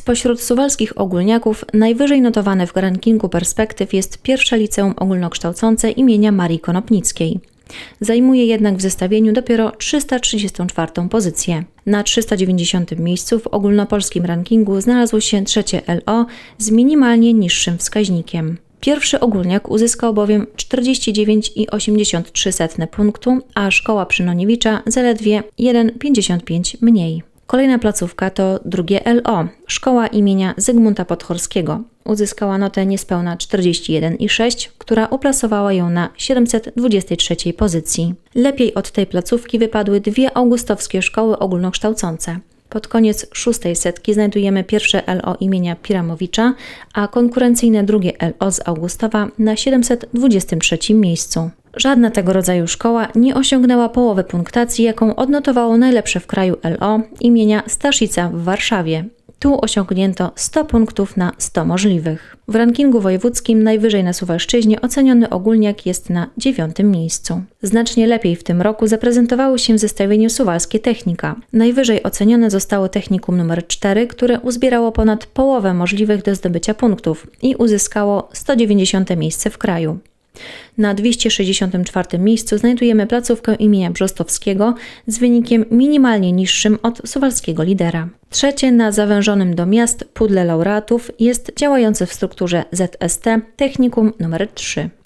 Spośród suwalskich ogólniaków najwyżej notowane w rankingu perspektyw jest pierwsze liceum ogólnokształcące imienia Marii Konopnickiej. Zajmuje jednak w zestawieniu dopiero 334. pozycję. Na 390. miejscu w ogólnopolskim rankingu znalazło się trzecie LO z minimalnie niższym wskaźnikiem. Pierwszy ogólniak uzyskał bowiem 49,83 punktu, a szkoła Przynoniewicza zaledwie 1,55 mniej. Kolejna placówka to drugie LO, szkoła imienia Zygmunta Podhorskiego. Uzyskała notę niespełna 41,6, która uplasowała ją na 723 pozycji. Lepiej od tej placówki wypadły dwie augustowskie szkoły ogólnokształcące. Pod koniec szóstej setki znajdujemy pierwsze LO imienia Piramowicza, a konkurencyjne drugie LO z Augustowa na 723 miejscu. Żadna tego rodzaju szkoła nie osiągnęła połowy punktacji, jaką odnotowało najlepsze w kraju LO imienia Staszica w Warszawie. Tu osiągnięto 100 punktów na 100 możliwych. W rankingu wojewódzkim najwyżej na Suwalszczyźnie oceniony ogólniak jest na 9. miejscu. Znacznie lepiej w tym roku zaprezentowały się w zestawieniu suwalskie technika. Najwyżej ocenione zostało technikum nr 4, które uzbierało ponad połowę możliwych do zdobycia punktów i uzyskało 190. miejsce w kraju. Na 264. miejscu znajdujemy placówkę imienia Brzostowskiego z wynikiem minimalnie niższym od suwalskiego lidera. Trzecie na zawężonym do miast pudle laureatów jest działające w strukturze ZST technikum nr 3.